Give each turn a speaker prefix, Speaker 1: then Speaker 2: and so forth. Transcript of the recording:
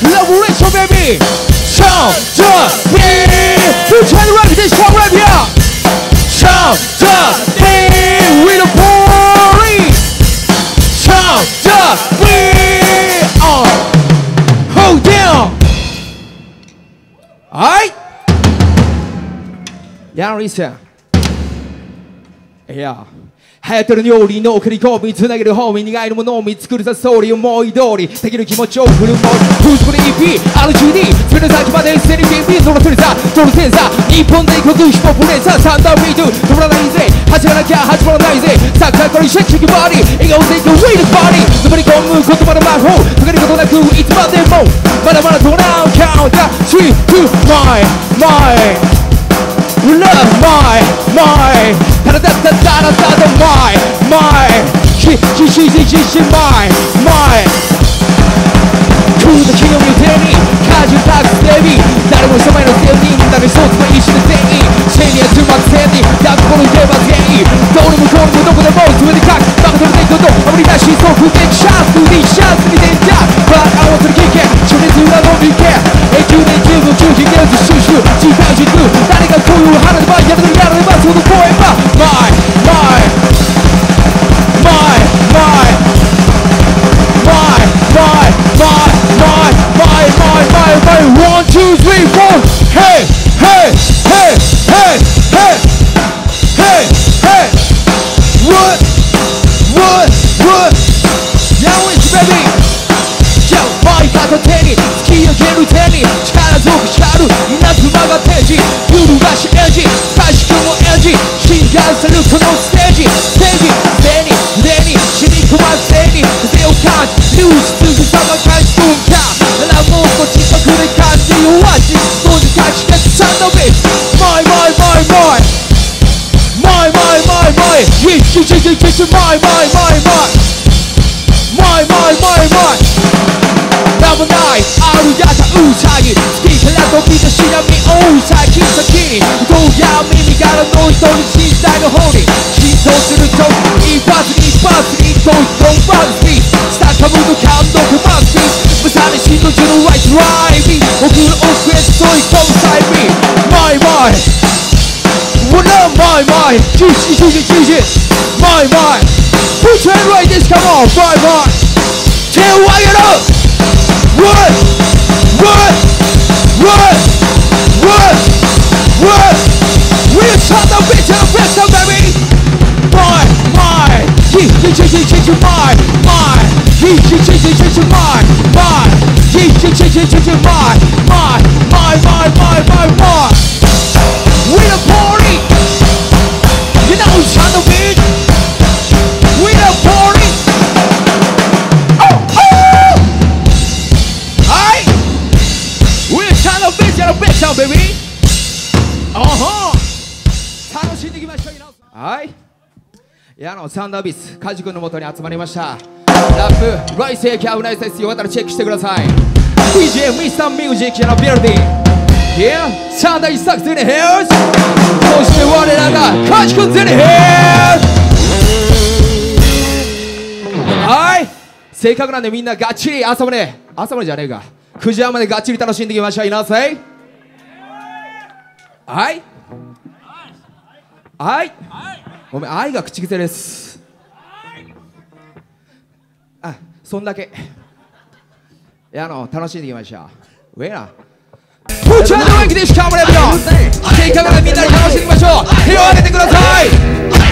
Speaker 1: Revolution baby Chant the beat Who try to rap this strong rap here Chant the beat with a party Chant the beat Hold down Alright Yeah listen Yeah流行ってる料理の送り込みつなげる方面苦いのものを見作るさストーリー思い通りできる気持ちを振る舞う風俗で EP、RGD 全て先まで SNPP そのセンサーそのセンサー日本全国ヒップホップレーサーサンダービート止まらないぜ始まらなきゃ始まらないぜサッカーこれシェイクシェイクバディ笑顔でいくウェイルバディのめり込む言葉の魔法解けることなくいつまでもまだまだドラウンカウンター3、2、my Love my ただただただただ my my 空だけを見てに果汁たくデビ誰も人前の全人だけ一つの意志で全員シェイニア中末千人だってこの言えば全員どうにもこうにもどこでも全て書くバカでもないことあぶり出しそう不適チャンスにチャンスに出たバカ合わせる危険初熱裏の利権永久年十分9時現ず収集時間軸誰がこういう花でばやるのやればその声は One, two, three, four. Hey, hey, hey, hey, hey, hey, hey. What? Yeah, it's baby. Yo, my got a tenny. Ski again with tenny. 力強く光る稲妻が天使。揺るがしエンジン。大志くんもエンジン。侵害するこのステージ。腕に染み込ませに腕を感じ。流出すさま感じ分解。もっと近くで感じ弱し同時感じてサンドビッチ My名もないあるやたうさぎ月から飛び出しなみおうさぎ先にどうや耳からの人に身体の方に浸透すると一発にどうバズビー下かぶの感動とバズビーまさに真ののライトライビー僕の奥へと問い込むサイビー My What up my My Put your hand right this come on My Tail wire it up What We'll shut the bitch and the rest of baby My We the party You know shut the bitch We the party Alright We'll shut the bitch and the bitch out baby楽しんでいきましょうはいサンダービスカジ君の元に集まりましたラップライセーキャブナイスですよかったらチェックしてください DJ Mr. Music のビルディング Yeah サンダービスサックス in the house そして我らがカジ君 in the house はいせっかくなんでみんなガッチリ朝までじゃねえか9時半までガッチリ楽しんでいきましょう皆さんはいごめん愛が口癖ですそんだけ楽しんでいきましょうウェイナプチャーのワイキでしかもらえるよせっかくならみんなで楽しんでいきましょう手を挙げてください